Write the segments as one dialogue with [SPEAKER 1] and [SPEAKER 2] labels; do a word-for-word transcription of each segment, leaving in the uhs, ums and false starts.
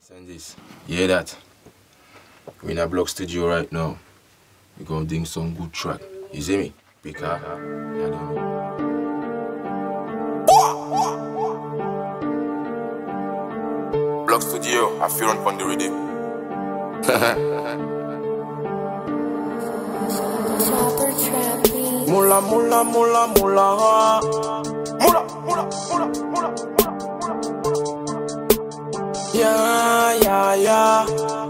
[SPEAKER 1] Send this. You hear that? We're in a block studio right now. We're gonna ding some good track. You see me? Because I don't know. Block studio, I feel on the rhythm. Mula mula mula mula mula mula mula mula yeah yeah yeah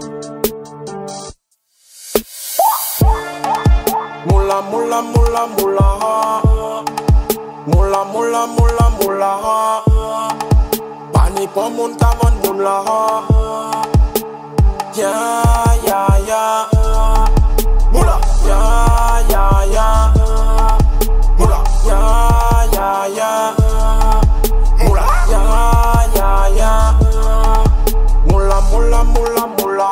[SPEAKER 1] mula mula mula mula mula mula mula mula pani pour mon cavon mon la yeah yeah yeah mula yeah yeah yeah mula yeah yeah yeah mula yeah yeah yeah mula mula mula mula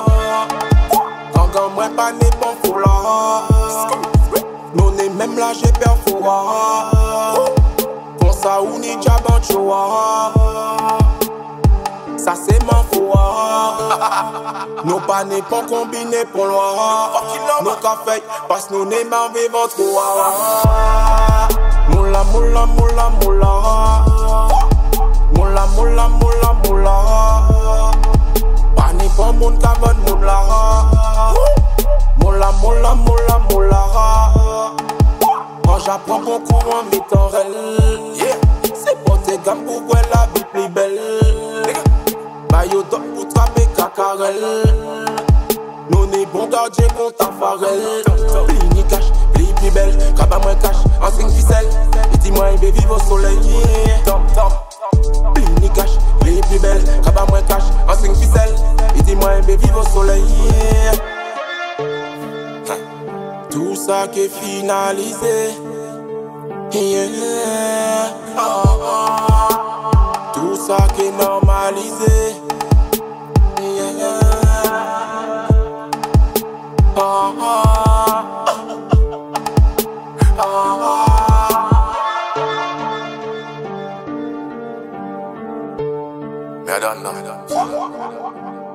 [SPEAKER 1] quand moi pas n'est bon pour la non est même là j'ai peur pour pour ça ou ni jaban choua ça c'est mon fou nous pas n'est pas combiné pour loin nos cafés parce nous n'est pas vivant trop moula moula moula moula moula moula moula moula pas n'est pas mon cavon moula moula moula moula moula quand j'apprends beaucoup en métorel c'est pour tes gammes pour voir la vie plus belle maillot top pour trapper cacarel nous n'est bon gardien contre ta farelle pli ni cache, pli plus belle cabas moins cache, en cinq ficelles et dis-moi un bébé vivre au soleil tom tom pli ni cache, pli plus belle cabas moins cache, en cinq ficelles et dis-moi un bébé vivre au soleil tout ça qui est finalisé yeah. Oh, oh. Tout ça qui est normalisé yeah. Oh, oh. Oh, oh. Mais I don't know.